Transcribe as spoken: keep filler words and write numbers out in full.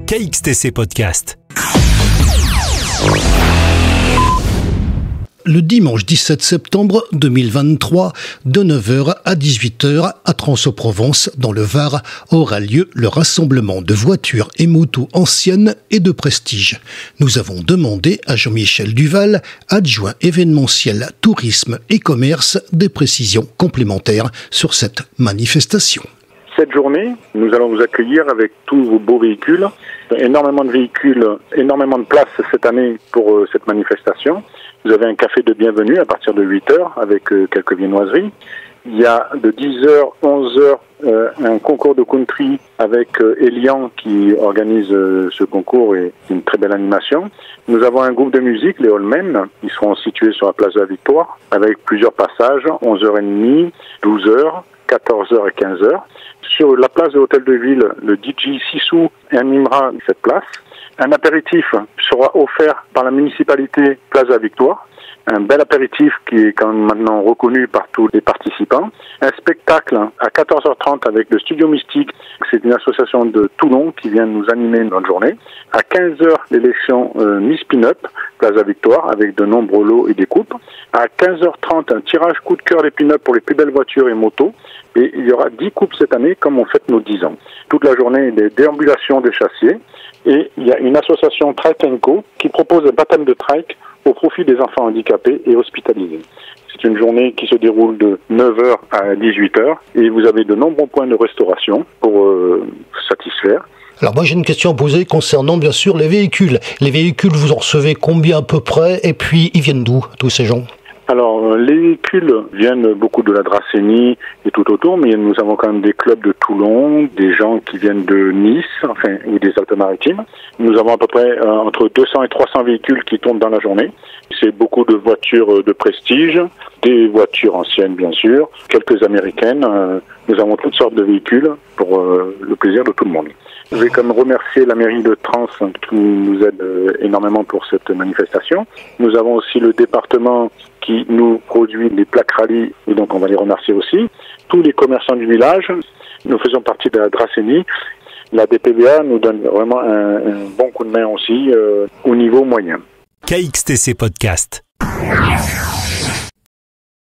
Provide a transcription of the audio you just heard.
K X T C Podcast. Le dimanche dix-sept septembre deux mille vingt-trois, de neuf heures à dix-huit heures, à Trans-en-Provence, dans le Var, aura lieu le rassemblement de voitures et motos anciennes et de prestige. Nous avons demandé à Jean-Michel Duval, adjoint événementiel, tourisme et commerce, des précisions complémentaires sur cette manifestation. Cette journée, nous allons vous accueillir avec tous vos beaux véhicules. Énormément de véhicules, énormément de place cette année pour euh, cette manifestation. Vous avez un café de bienvenue à partir de huit heures avec euh, quelques viennoiseries. Il y a de dix heures, onze heures, euh, un concours de country avec euh, Elian qui organise euh, ce concours et une très belle animation. Nous avons un groupe de musique, les Allmen. Ils seront situés sur la place de la Victoire avec plusieurs passages, onze heures trente, douze heures, quatorze heures et quinze heures. Sur la place de l'Hôtel de Ville, le D J Sissou animera cette place. Un apéritif sera offert par la municipalité Place de la Victoire. Un bel apéritif qui est quand même maintenant reconnu par tous les participants. Un spectacle à quatorze heures trente avec le Studio Mystique. C'est une association de Toulon qui vient nous animer notre journée. À quinze heures, l'élection euh, Miss Pin-Up, Place de la Victoire, avec de nombreux lots et des coupes. À quinze heures trente, un tirage coup de cœur des Pin-Up pour les plus belles voitures et motos. Et il y aura dix coupes cette année, comme on fête nos dix ans. Toute la journée, des déambulations des chassiers. Et il y a une association Trike and Co qui propose un baptême de trike au profit des enfants handicapés et hospitalisés. C'est une journée qui se déroule de neuf heures à dix-huit heures et vous avez de nombreux points de restauration pour euh, satisfaire. Alors moi j'ai une question à poser concernant bien sûr les véhicules. Les véhicules, vous en recevez combien à peu près et puis ils viennent d'où tous ces gens ? Alors, les véhicules viennent beaucoup de la Dracénie et tout autour, mais nous avons quand même des clubs de Toulon, des gens qui viennent de Nice, enfin, ou des Alpes-Maritimes. Nous avons à peu près euh, entre deux cents et trois cents véhicules qui tournent dans la journée. C'est beaucoup de voitures de prestige, des voitures anciennes bien sûr, quelques américaines. Euh, nous avons toutes sortes de véhicules pour euh, le plaisir de tout le monde. Je vais quand même remercier la mairie de Trans qui nous aide énormément pour cette manifestation. Nous avons aussi le département qui nous produit les plaques rallye et donc on va les remercier aussi. Tous les commerçants du village, nous faisons partie de la Dracénie. La D P V A nous donne vraiment un, un bon coup de main aussi euh, au niveau moyen. K X T C Podcast.